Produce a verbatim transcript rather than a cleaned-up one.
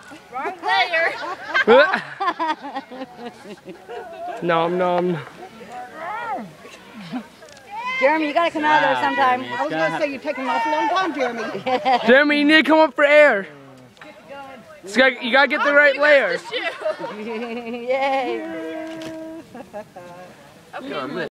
Wrong layer. Nom nom. Jeremy, you gotta come out of there sometime. I was gonna say you're taking an awful long time, Jeremy. Jeremy, you need to come up for air. You gotta, you gotta get the right layer. Yay. Okay.